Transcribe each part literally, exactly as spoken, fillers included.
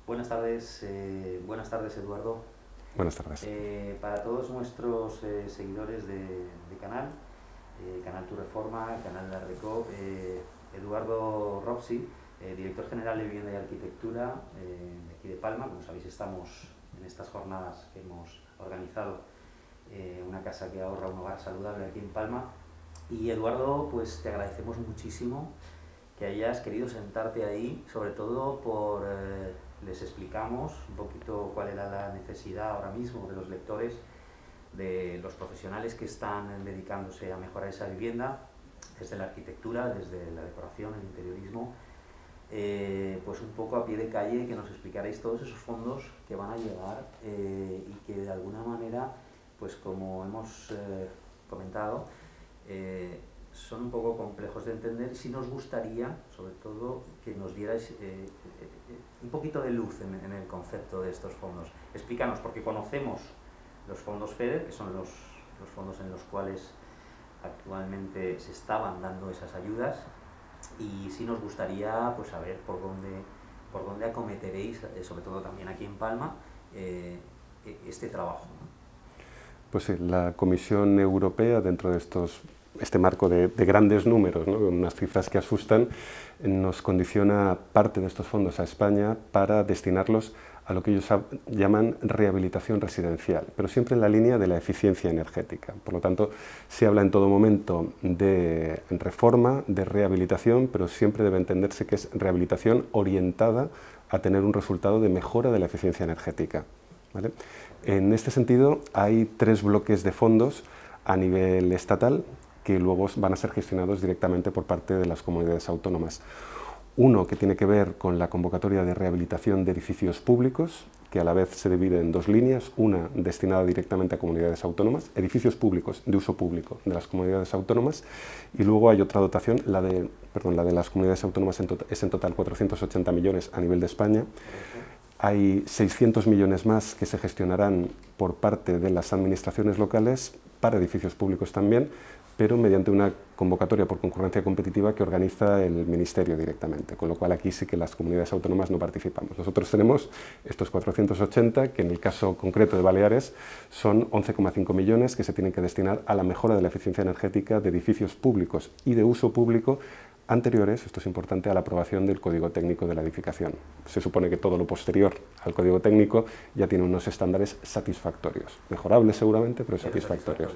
Buenas tardes, eh, buenas tardes Eduardo. Buenas tardes. Eh, para todos nuestros eh, seguidores de, de canal, eh, Canal Tu Reforma, Canal La Reco, eh, Eduardo Roxy, eh, director general de Vivienda y Arquitectura eh, de aquí de Palma. Como sabéis, estamos en estas jornadas que hemos organizado, eh, una casa que ahorra, un hogar saludable aquí en Palma. Y Eduardo, pues te agradecemos muchísimo que hayas querido sentarte ahí, sobre todo por, eh, les explicamos un poquito cuál era la necesidad ahora mismo de los lectores, de los profesionales que están dedicándose a mejorar esa vivienda, desde la arquitectura, desde la decoración, el interiorismo, eh, pues un poco a pie de calle, que nos explicaréis todos esos fondos que van a llegar eh, y que de alguna manera, pues como hemos eh, comentado, eh, son un poco complejos de entender. Si nos gustaría, sobre todo, que nos dierais eh, eh, eh, un poquito de luz en, en el concepto de estos fondos. Explícanos, porque conocemos los fondos FEDER, que son los, los fondos en los cuales actualmente se estaban dando esas ayudas, y sí nos gustaría pues saber por dónde, por dónde acometeréis, eh, sobre todo también aquí en Palma, eh, este trabajo, ¿no? Pues sí, la Comisión Europea, dentro de estos este marco de, de grandes números, ¿no?, unas cifras que asustan, nos condiciona parte de estos fondos a España para destinarlos a lo que ellos llaman rehabilitación residencial, pero siempre en la línea de la eficiencia energética. Por lo tanto, se habla en todo momento de reforma, de rehabilitación, pero siempre debe entenderse que es rehabilitación orientada a tener un resultado de mejora de la eficiencia energética, ¿vale? En este sentido, hay tres bloques de fondos a nivel estatal que luego van a ser gestionados directamente por parte de las comunidades autónomas. Uno que tiene que ver con la convocatoria de rehabilitación de edificios públicos, que a la vez se divide en dos líneas, una destinada directamente a comunidades autónomas, edificios públicos de uso público de las comunidades autónomas, y luego hay otra dotación, la de, perdón, la de las comunidades autónomas en to- es en total cuatrocientos ochenta millones a nivel de España. Hay seiscientos millones más que se gestionarán por parte de las administraciones locales para edificios públicos también, pero mediante una convocatoria por concurrencia competitiva que organiza el Ministerio directamente, con lo cual aquí sí que las comunidades autónomas no participamos. Nosotros tenemos estos cuatrocientos ochenta, que en el caso concreto de Baleares son once coma cinco millones que se tienen que destinar a la mejora de la eficiencia energética de edificios públicos y de uso público anteriores, esto es importante, a la aprobación del Código Técnico de la Edificación. Se supone que todo lo posterior al Código Técnico ya tiene unos estándares satisfactorios, mejorables seguramente, pero satisfactorios.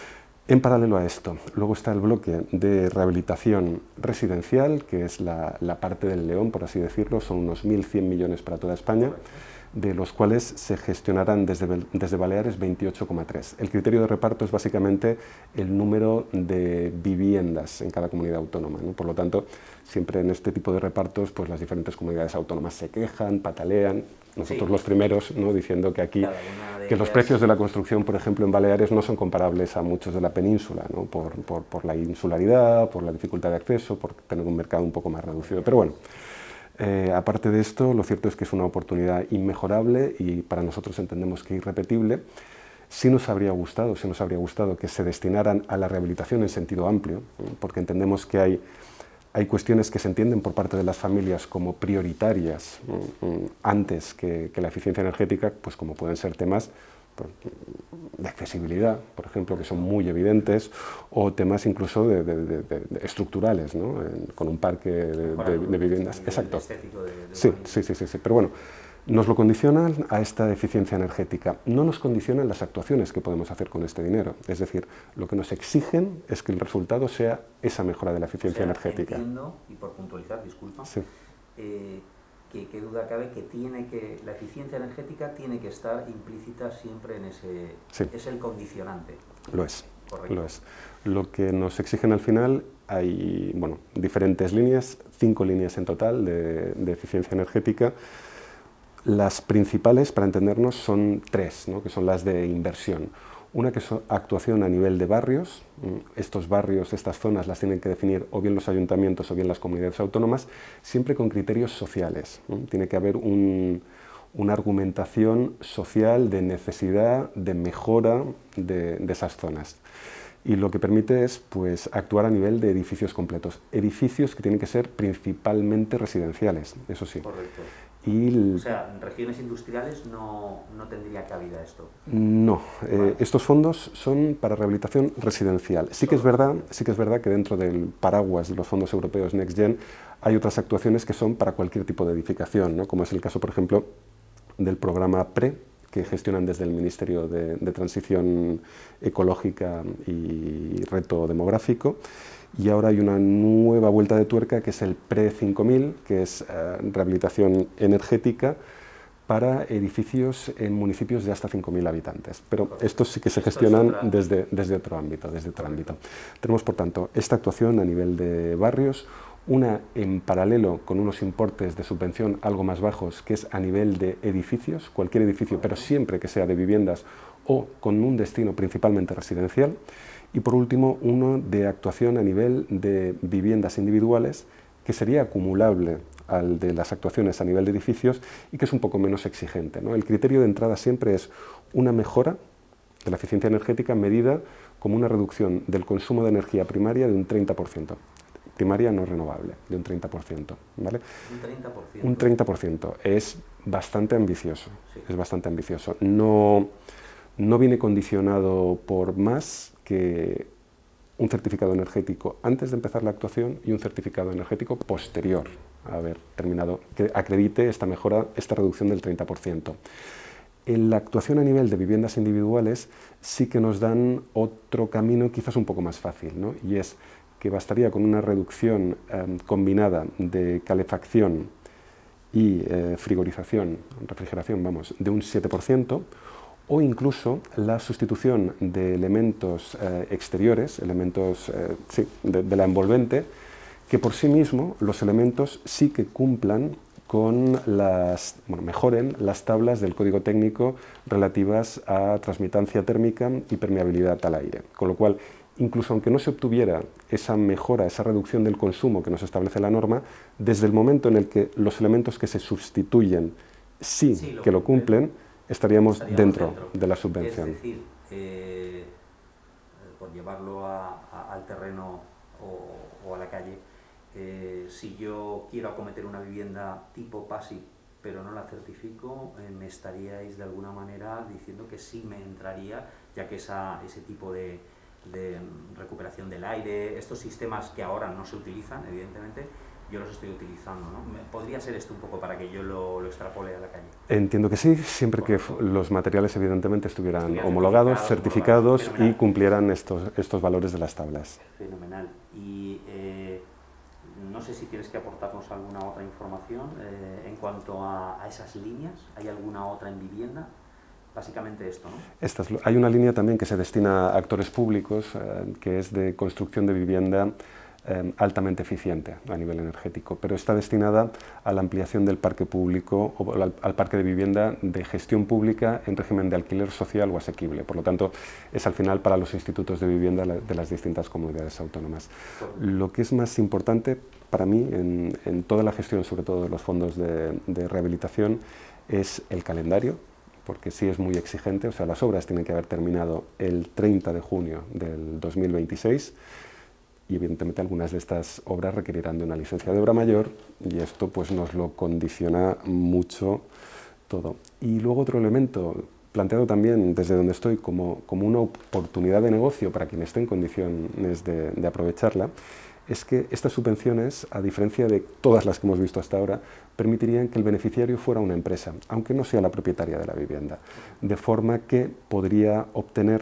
En paralelo a esto, luego está el bloque de rehabilitación residencial, que es la, la parte del león, por así decirlo, son unos mil cien millones para toda España, de los cuales se gestionarán desde, desde Baleares veintiocho coma tres. El criterio de reparto es básicamente el número de viviendas en cada comunidad autónoma, ¿no? Por lo tanto, siempre en este tipo de repartos, pues las diferentes comunidades autónomas se quejan, patalean, nosotros sí, los primeros, ¿no?, diciendo que aquí, que los precios de la construcción, por ejemplo, en Baleares no son comparables a muchos de la península, ¿no?, por, por, por la insularidad, por la dificultad de acceso, por tener un mercado un poco más reducido. Pero bueno, eh, aparte de esto, lo cierto es que es una oportunidad inmejorable y para nosotros entendemos que irrepetible. Sí nos habría gustado, sí nos habría gustado que se destinaran a la rehabilitación en sentido amplio, ¿no?, porque entendemos que hay Hay cuestiones que se entienden por parte de las familias como prioritarias antes que, que la eficiencia energética, pues como pueden ser temas pues, de accesibilidad, por ejemplo, que son muy evidentes, o temas incluso de, de, de, de estructurales, ¿no?, en, con un parque de, de, de viviendas. Exacto. Sí, sí, sí, sí, sí, pero bueno, nos lo condicionan a esta eficiencia energética, no nos condicionan las actuaciones que podemos hacer con este dinero, es decir, lo que nos exigen es que el resultado sea esa mejora de la eficiencia, o sea, energética. Entiendo, y por puntualizar, disculpa, sí. eh, que, que duda cabe que, tiene que la eficiencia energética tiene que estar implícita siempre en ese, sí. es el condicionante. Lo es, correcto. Lo es. Lo que nos exigen al final, hay bueno, diferentes líneas, cinco líneas en total de, de eficiencia energética. Las principales, para entendernos, son tres, ¿no?, que son las de inversión. Una que es actuación a nivel de barrios. Estos barrios, estas zonas las tienen que definir o bien los ayuntamientos o bien las comunidades autónomas, siempre con criterios sociales. Tiene que haber un, una argumentación social de necesidad, de mejora de, de esas zonas. Y lo que permite es pues, actuar a nivel de edificios completos. Edificios que tienen que ser principalmente residenciales, eso sí. Correcto. Y o sea, en regiones industriales no, no tendría cabida esto. No, eh, vale. Estos fondos son para rehabilitación residencial. Sí que, es verdad, sí que es verdad que dentro del paraguas de los fondos europeos Next Gen hay otras actuaciones que son para cualquier tipo de edificación, ¿no? Como es el caso, por ejemplo, del programa PRE, que gestionan desde el Ministerio de, de Transición Ecológica y Reto Demográfico. Y ahora hay una nueva vuelta de tuerca que es el PRE cinco mil, que es eh, rehabilitación energética para edificios en municipios de hasta cinco mil habitantes. Pero estos sí que se gestionan desde, desde otro ámbito. Desde otro ámbito. Tenemos, por tanto, esta actuación a nivel de barrios, una en paralelo con unos importes de subvención algo más bajos, que es a nivel de edificios, cualquier edificio, pero siempre que sea de viviendas o con un destino principalmente residencial. Y por último, uno de actuación a nivel de viviendas individuales, que sería acumulable al de las actuaciones a nivel de edificios y que es un poco menos exigente, ¿no? El criterio de entrada siempre es una mejora de la eficiencia energética medida como una reducción del consumo de energía primaria de un treinta por ciento. Primaria no renovable, de un treinta por ciento, ¿vale? Un treinta por ciento. Un treinta por ciento. Es bastante ambicioso, sí. Es bastante ambicioso. No, no viene condicionado por más que un certificado energético antes de empezar la actuación y un certificado energético posterior a haber terminado, que acredite esta mejora, esta reducción del treinta por ciento. En la actuación a nivel de viviendas individuales sí que nos dan otro camino quizás un poco más fácil, ¿no? Y es que bastaría con una reducción eh, combinada de calefacción y eh, frigorización, refrigeración, vamos, de un siete por ciento, o incluso la sustitución de elementos eh, exteriores, elementos eh, sí, de, de la envolvente, que por sí mismo los elementos sí que cumplan con las, bueno, mejoren las tablas del código técnico relativas a transmitancia térmica y permeabilidad al aire. Con lo cual, incluso aunque no se obtuviera esa mejora, esa reducción del consumo que nos establece la norma, desde el momento en el que los elementos que se sustituyen sí, sí lo que lo cumplen, estaríamos, estaríamos dentro, dentro de la subvención. Es decir, eh, por llevarlo a, a, al terreno o, o a la calle, eh, si yo quiero acometer una vivienda tipo P A S I, pero no la certifico, eh, me estaríais de alguna manera diciendo que sí me entraría, ya que esa, ese tipo de, de recuperación del aire, estos sistemas que ahora no se utilizan, evidentemente, yo los estoy utilizando, ¿no? ¿Podría ser esto un poco para que yo lo, lo extrapole a la calle? Entiendo que sí, siempre que los materiales evidentemente estuvieran, estuvieran homologados, certificados, certificados y cumplieran estos, estos valores de las tablas. Fenomenal. Y eh, no sé si tienes que aportarnos alguna otra información eh, en cuanto a, a esas líneas. ¿Hay alguna otra en vivienda? Básicamente esto, ¿no? Estas, hay una línea también que se destina a actores públicos, eh, que es de construcción de vivienda eh, altamente eficiente a nivel energético, pero está destinada a la ampliación del parque público o al, al parque de vivienda de gestión pública en régimen de alquiler social o asequible. Por lo tanto, es al final para los institutos de vivienda de las distintas comunidades autónomas. Lo que es más importante para mí en, en toda la gestión, sobre todo de los fondos de, de rehabilitación, es el calendario, porque sí es muy exigente, o sea, las obras tienen que haber terminado el treinta de junio del dos mil veintiséis y evidentemente algunas de estas obras requerirán de una licencia de obra mayor y esto pues nos lo condiciona mucho todo. Y luego otro elemento planteado también desde donde estoy como, como una oportunidad de negocio para quien esté en condiciones de, de aprovecharla, es que estas subvenciones, a diferencia de todas las que hemos visto hasta ahora, permitirían que el beneficiario fuera una empresa, aunque no sea la propietaria de la vivienda, de forma que podría obtener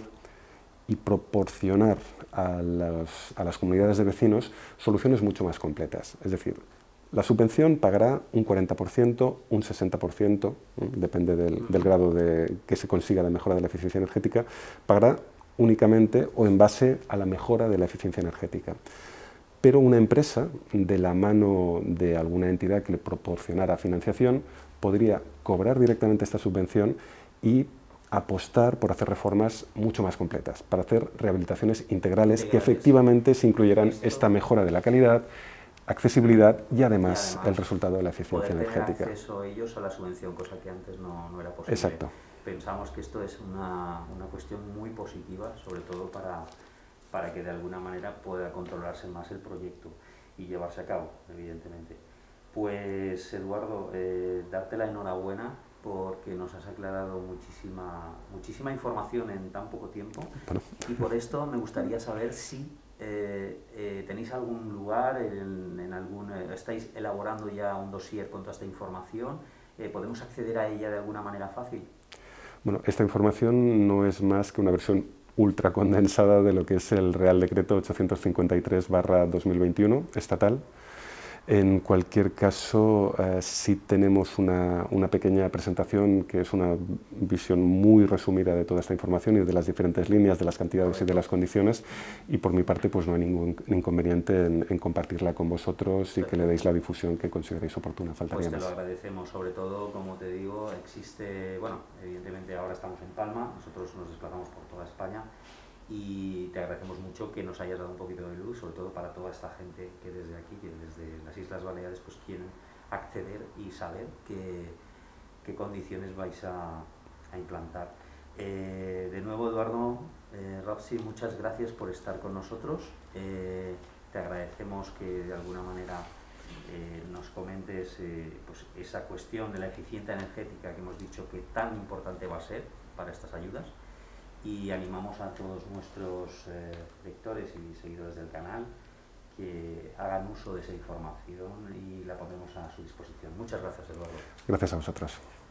y proporcionar a, los, a las comunidades de vecinos soluciones mucho más completas. Es decir, la subvención pagará un cuarenta por ciento, un sesenta por ciento, ¿eh? Depende del, del grado de, que se consiga de mejora de la eficiencia energética, pagará únicamente o en base a la mejora de la eficiencia energética. Pero una empresa, de la mano de alguna entidad que le proporcionara financiación, podría cobrar directamente esta subvención y apostar por hacer reformas mucho más completas, para hacer rehabilitaciones integrales que efectivamente se incluyeran esta mejora de la calidad, accesibilidad y además, y además el resultado de la eficiencia poder energética. Tener acceso ellos a la subvención, cosa que antes no, no era posible. Exacto. Pensamos que esto es una, una cuestión muy positiva, sobre todo para, para que de alguna manera pueda controlarse más el proyecto y llevarse a cabo, evidentemente. Pues Eduardo, eh, darte la enhorabuena porque nos has aclarado muchísima, muchísima información en tan poco tiempo. Bueno. Y por esto me gustaría saber si eh, eh, tenéis algún lugar, en, en algún, eh, estáis elaborando ya un dossier con toda esta información, eh, ¿podemos acceder a ella de alguna manera fácil? Bueno, esta información no es más que una versión ultra condensada de lo que es el Real Decreto ochocientos cincuenta y tres barra dos mil veintiuno estatal. En cualquier caso, eh, sí tenemos una, una pequeña presentación que es una visión muy resumida de toda esta información y de las diferentes líneas, de las cantidades y de las condiciones, y por mi parte pues no hay ningún inconveniente en, en compartirla con vosotros y que le deis la difusión que consideréis oportuna. Faltaría Pues te más. lo agradecemos, sobre todo, como te digo, existe, bueno, evidentemente ahora estamos en Palma, nosotros nos desplazamos por toda España, y te agradecemos mucho que nos hayas dado un poquito de luz, sobre todo para toda esta gente que desde aquí, que desde las Islas Baleares, pues quieren acceder y saber qué, qué condiciones vais a, a implantar. Eh, de nuevo, Eduardo, eh, Robsi, muchas gracias por estar con nosotros. Eh, te agradecemos que de alguna manera eh, nos comentes eh, pues esa cuestión de la eficiencia energética que hemos dicho que tan importante va a ser para estas ayudas. Y animamos a todos nuestros eh, lectores y seguidores del canal que hagan uso de esa información y la pondremos a su disposición. Muchas gracias, Eduardo. Gracias a vosotros.